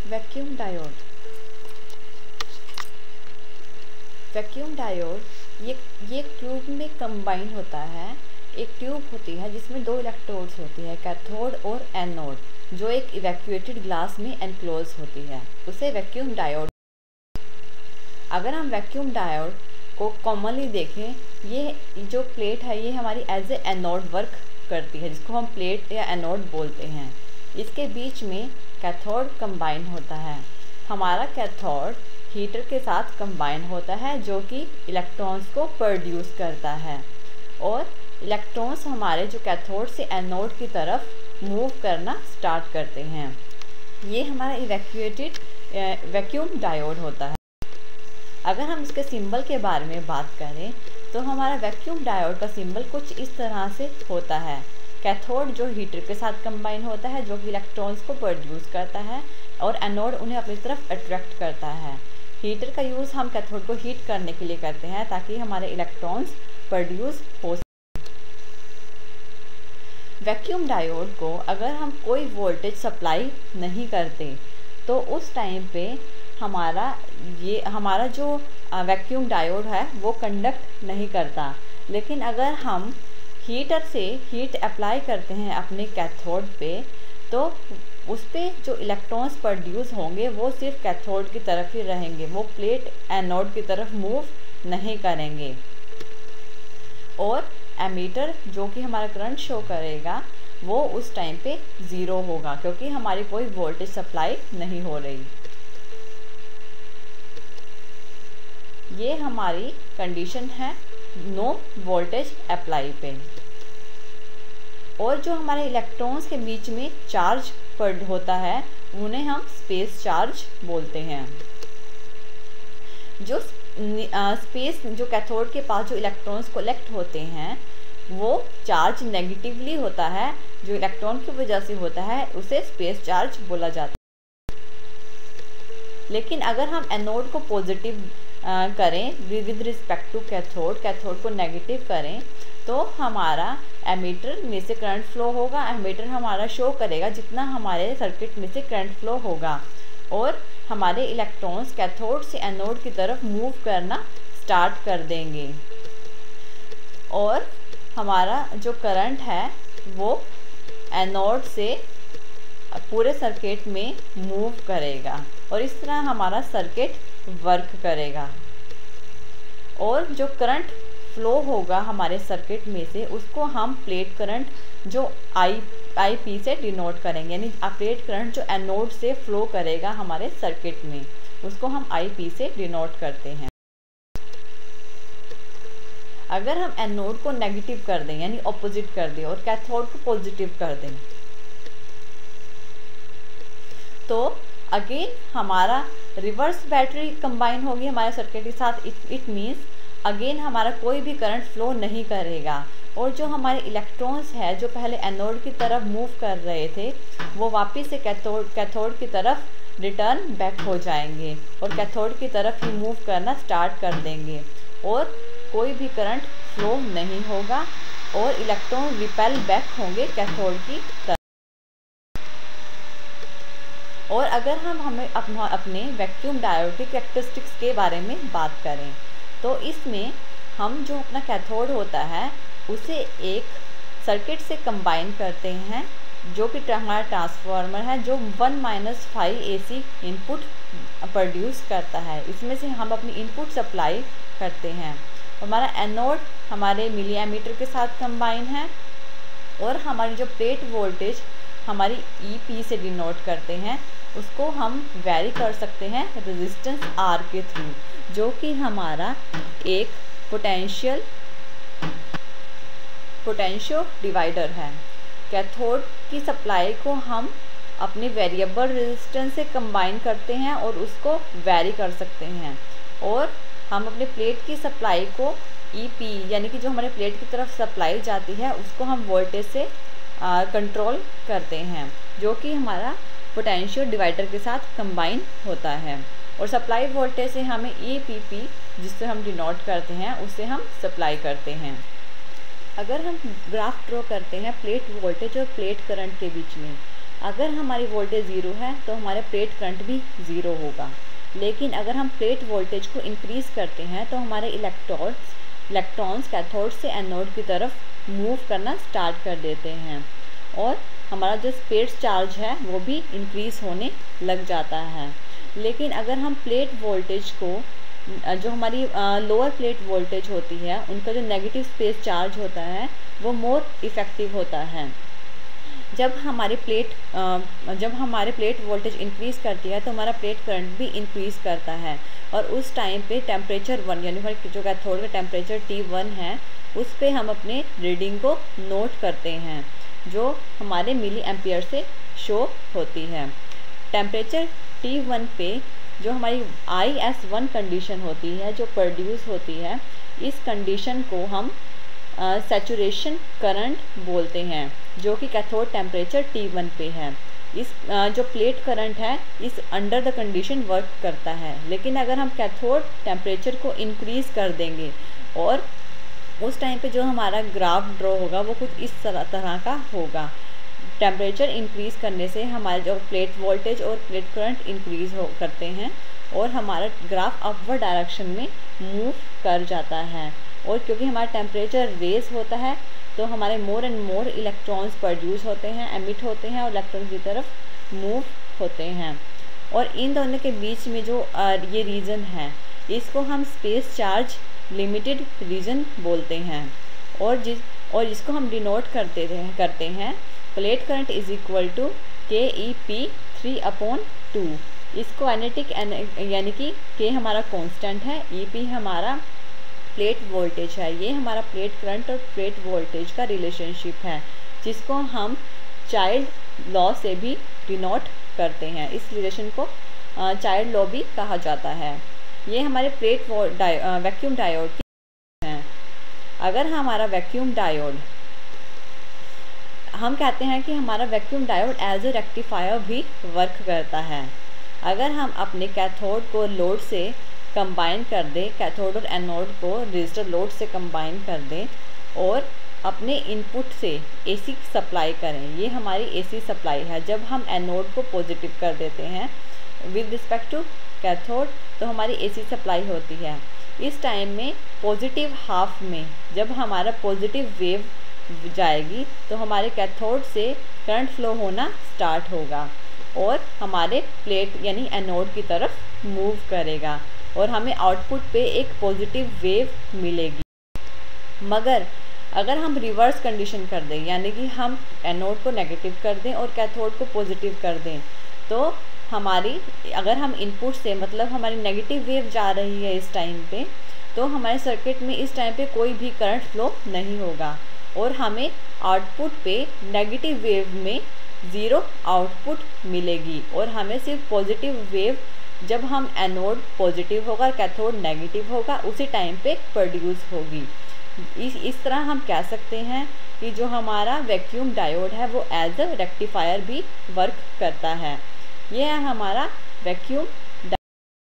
Vacuum diode. Vacuum diode ये tube में combine होता है। एक ट्यूब होती है जिसमें दो इलेक्ट्रोड्स होती है, कैथोड और एनोड, जो एक इवैक्यूएटेड ग्लास में एनक्लोज होती है, उसे वैक्यूम डायोड। अगर हम वैक्यूम डायोड को कॉमनली देखें, ये जो प्लेट है ये हमारी एज ए एनोड वर्क करती है, जिसको हम प्लेट या एनोड बोलते हैं। इसके बीच में कैथोड कंबाइन होता है। हमारा कैथोड हीटर के साथ कंबाइन होता है, जो कि इलेक्ट्रॉन्स को प्रोड्यूस करता है, और इलेक्ट्रॉन्स हमारे जो कैथोड से एनोड की तरफ मूव करना स्टार्ट करते हैं। ये हमारा इवैक्यूएटेड वैक्यूम डायोड होता है। अगर हम इसके सिंबल के बारे में बात करें तो हमारा वैक्यूम डायोड का सिंबल कुछ इस तरह से होता है। कैथोड जो हीटर के साथ कंबाइन होता है, जो कि इलेक्ट्रॉन्स को प्रोड्यूस करता है, और एनोड उन्हें अपनी तरफ अट्रैक्ट करता है। हीटर का यूज़ हम कैथोड को हीट करने के लिए करते हैं, ताकि हमारे इलेक्ट्रॉन्स प्रोड्यूस हो। वैक्यूम डायोड को अगर हम कोई वोल्टेज सप्लाई नहीं करते तो उस टाइम पे हमारा जो वैक्यूम डायोड है वो कंडक्ट नहीं करता। लेकिन अगर हम हीटर से हीट अप्लाई करते हैं अपने कैथोड पे, तो उस पे जो इलेक्ट्रॉन्स प्रोड्यूस होंगे वो सिर्फ कैथोड की तरफ ही रहेंगे, वो प्लेट एनोड की तरफ मूव नहीं करेंगे। और एमीटर जो कि हमारा करंट शो करेगा वो उस टाइम पे ज़ीरो होगा, क्योंकि हमारी कोई वोल्टेज सप्लाई नहीं हो रही। ये हमारी कंडीशन है नो वोल्टेज अप्लाई पे। और जो हमारे इलेक्ट्रॉन्स के बीच में चार्ज होता है उन्हें हम स्पेस चार्ज बोलते हैं। जो स्पेस जो कैथोड के पास जो इलेक्ट्रॉन्स कलेक्ट होते हैं वो चार्ज नेगेटिवली होता है, जो इलेक्ट्रॉन की वजह से होता है उसे स्पेस चार्ज बोला जाता है। लेकिन अगर हम एनोड को पॉजिटिव करें विद रिस्पेक्ट टू कैथोड को नेगेटिव करें, तो हमारा एमीटर में से करंट फ्लो होगा। एमीटर हमारा शो करेगा जितना हमारे सर्किट में से करंट फ्लो होगा, और हमारे इलेक्ट्रॉन्स कैथोड से एनोड की तरफ मूव करना स्टार्ट कर देंगे, और हमारा जो करंट है वो एनोड से पूरे सर्किट में मूव करेगा, और इस तरह हमारा सर्किट वर्क करेगा। और जो करंट फ्लो होगा हमारे सर्किट में से, उसको हम प्लेट करंट जो IP से डिनोट करेंगे, यानी प्लेट करंट जो एनोड से फ्लो करेगा हमारे सर्किट में, उसको हम IP से डिनोट करते हैं। अगर हम एनोड को नेगेटिव कर दें, यानी ऑपोजिट कर दें, और कैथोड को पॉजिटिव कर दें, तो अगेन हमारा रिवर्स बैटरी कंबाइन होगी हमारे सर्किट के साथ। इट मीन्स अगेन हमारा कोई भी करंट फ्लो नहीं करेगा, और जो हमारे इलेक्ट्रॉन्स है जो पहले एनोड की तरफ मूव कर रहे थे वो वापस से कैथोड की तरफ रिटर्न बैक हो जाएंगे, और कैथोड की तरफ ही मूव करना स्टार्ट कर देंगे, और कोई भी करंट फ्लो नहीं होगा, और इलेक्ट्रॉन रिपेल बैक होंगे कैथोड की तरफ। और अगर हमें अपने वैक्यूम डायोड के कैरेक्टरिस्टिक्स के बारे में बात करें, तो इसमें हम जो अपना कैथोड होता है उसे एक सर्किट से कंबाइन करते हैं, जो कि हमारा ट्रांसफार्मर है, जो 1-5 AC इनपुट प्रोड्यूस करता है। इसमें से हम अपनी इनपुट सप्लाई करते हैं। हमारा एनोड हमारे मिली एमीटर के साथ कंबाइन है, और हमारी जो प्लेट वोल्टेज हमारी EP से डिनोट करते हैं, उसको हम वेरी कर सकते हैं रेजिस्टेंस R के थ्रू, जो कि हमारा एक पोटेंशियो डिवाइडर है। कैथोड की सप्लाई को हम अपने वेरिएबल रेजिस्टेंस से कंबाइन करते हैं और उसको वेरी कर सकते हैं, और हम अपने प्लेट की सप्लाई को EP यानी कि जो हमारे प्लेट की तरफ सप्लाई जाती है उसको हम वोल्टेज से कंट्रोल करते हैं, जो कि हमारा पोटेंशियो डिवाइडर के साथ कंबाइन होता है। और सप्लाई वोल्टेज से हमें EPP जिससे हम डिनोट करते हैं उससे हम सप्लाई करते हैं। अगर हम ग्राफ ड्रॉ करते हैं प्लेट वोल्टेज और प्लेट करंट के बीच में, अगर हमारी वोल्टेज ज़ीरो है तो हमारा प्लेट करंट भी ज़ीरो होगा। लेकिन अगर हम प्लेट वोल्टेज को इंक्रीज़ करते हैं तो हमारे इलेक्ट्रॉन्स कैथोड से एनोड की तरफ मूव करना स्टार्ट कर देते हैं और हमारा जो स्पेस चार्ज है वो भी इंक्रीज़ होने लग जाता है। लेकिन अगर हम प्लेट वोल्टेज को जो हमारी लोअर प्लेट वोल्टेज होती है उनका जो नेगेटिव स्पेस चार्ज होता है वो मोर इफ़ेक्टिव होता है। जब हमारे प्लेट वोल्टेज इंक्रीज़ करती है तो हमारा प्लेट करंट भी इंक्रीज़ करता है और उस टाइम पे टेम्परेचर 1 यानी हमारे जो कैथोड का टेम्परेचर T1 है उस पे हम अपने रीडिंग को नोट करते हैं जो हमारे मिली एम्पियर से शो होती है। टेम्परेचर T1 पे जो हमारी IS1 कंडीशन होती है जो प्रोड्यूस होती है, इस कंडीशन को हम सैचुरेशन करंट बोलते हैं जो कि कैथोड टेम्परेचर T1 पे है। इस जो प्लेट करंट है इस अंडर द कंडीशन वर्क करता है। लेकिन अगर हम कैथोड टेम्परेचर को इंक्रीज़ कर देंगे और उस टाइम पे जो हमारा ग्राफ ड्रॉ होगा वो कुछ इस तरह का होगा। टेम्परेचर इंक्रीज़ करने से हमारे जो प्लेट वोल्टेज और प्लेट करंट इंक्रीज़ करते हैं और हमारा ग्राफ अपवर्ड डायरेक्शन में मूव कर जाता है। और क्योंकि हमारा टेम्परेचर रेज होता है तो हमारे more and more electrons produce होते हैं, एमिट होते हैं और इलेक्ट्रॉन की तरफ मूव होते हैं। और इन दोनों के बीच में जो ये रीजन है इसको हम स्पेस चार्ज लिमिटेड रीजन बोलते हैं और इसको हम डिनोट करते हैं plate current is equal to KEP3/2। इसको एनेटिक यानी कि K हमारा कांस्टेंट है, EP हमारा प्लेट वोल्टेज है। ये हमारा प्लेट करंट और प्लेट वोल्टेज का रिलेशनशिप है जिसको हम चाइल्ड लॉ से भी डिनोट करते हैं। इस रिलेशन को चाइल्ड लॉ भी कहा जाता है। ये हमारे वैक्यूम डायोड की हैं। अगर हमारा वैक्यूम डायोड, हम कहते हैं कि हमारा vacuum diode as a rectifier भी वर्क करता है। अगर हम अपने कैथोड को लोड से कंबाइन कर दें, कैथोड और एनोड को रजिस्टर लोड से कंबाइन कर दें और अपने इनपुट से AC सप्लाई करें, ये हमारी AC सप्लाई है। जब हम एनोड को पॉजिटिव कर देते हैं विद रिस्पेक्ट टू कैथोड तो हमारी AC सप्लाई होती है। इस टाइम में पॉजिटिव हाफ में जब हमारा पॉजिटिव वेव जाएगी तो हमारे कैथोड से करंट फ्लो होना स्टार्ट होगा और हमारे प्लेट यानी एनोड की तरफ मूव करेगा और हमें आउटपुट पे एक पॉजिटिव वेव मिलेगी। मगर अगर हम रिवर्स कंडीशन कर दें यानी कि हम एनोड को नेगेटिव कर दें और कैथोड को पॉजिटिव कर दें तो अगर हम इनपुट से मतलब हमारी नेगेटिव वेव जा रही है इस टाइम पे तो हमारे सर्किट में इस टाइम पे कोई भी करंट फ्लो नहीं होगा और हमें आउटपुट पे नेगेटिव वेव में ज़ीरो आउटपुट मिलेगी और हमें सिर्फ पॉजिटिव वेव जब हम एनोड पॉजिटिव होगा और कैथोड नेगेटिव होगा उसी टाइम पे प्रोड्यूस होगी। इस तरह हम कह सकते हैं कि जो हमारा वैक्यूम डायोड है वो एज अ रेक्टिफायर भी वर्क करता है। यह है हमारा वैक्यूम